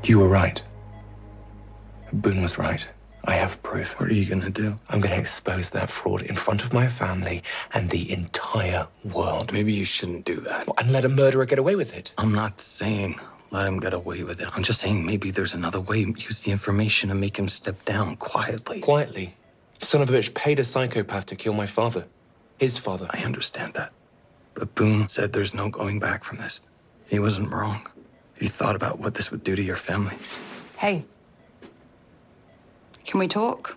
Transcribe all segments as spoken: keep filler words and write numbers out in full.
You were right. Boone was right. I have proof. What are you gonna do? I'm gonna expose that fraud in front of my family and the entire world. Maybe you shouldn't do that. And let a murderer get away with it. I'm not saying let him get away with it. I'm just saying maybe there's another way. Use the information to make him step down quietly. Quietly? Son of a bitch paid a psychopath to kill my father. His father. I understand that. But Boone said there's no going back from this. He wasn't wrong. You thought about what this would do to your family. Hey. Can we talk?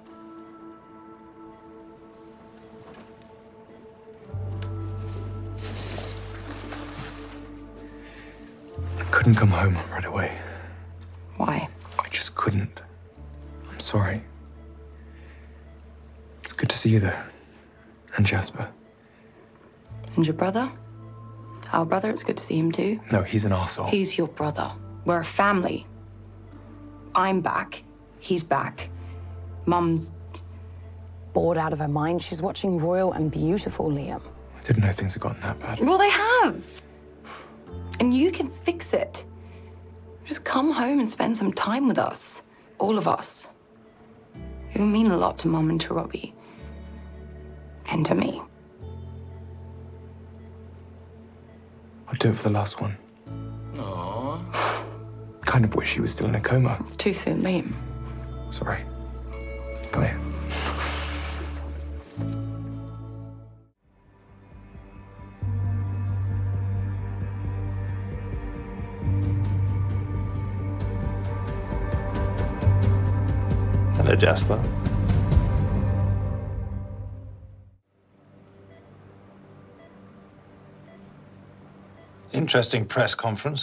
I couldn't come home right away. Why? I just couldn't. I'm sorry. It's good to see you, though. And Jasper. And your brother? Our brother, it's good to see him too. No, he's an arsehole. He's your brother. We're a family. I'm back. He's back. Mum's bored out of her mind. She's watching Royal and Beautiful, Liam. I didn't know things had gotten that bad. Well, they have. And you can fix it. Just come home and spend some time with us. All of us. It will mean a lot to Mum and to Robbie. And to me. I'll do it for the last one. Aww. Kind of wish he was still in a coma. It's too soon, Liam. Sorry. Come here. Hello, Jasper. Interesting press conference.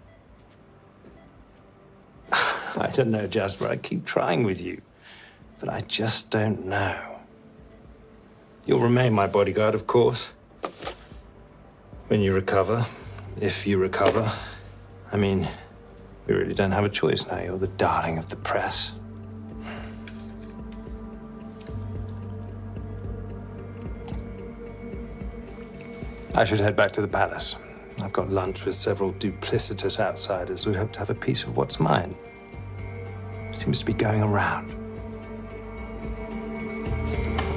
I don't know, Jasper. I keep trying with you, but I just don't know. You'll remain my bodyguard, of course. When you recover, if you recover. I mean, we really don't have a choice now. You're the darling of the press. I should head back to the palace. I've got lunch with several duplicitous outsiders who hope to have a piece of what's mine. Seems to be going around.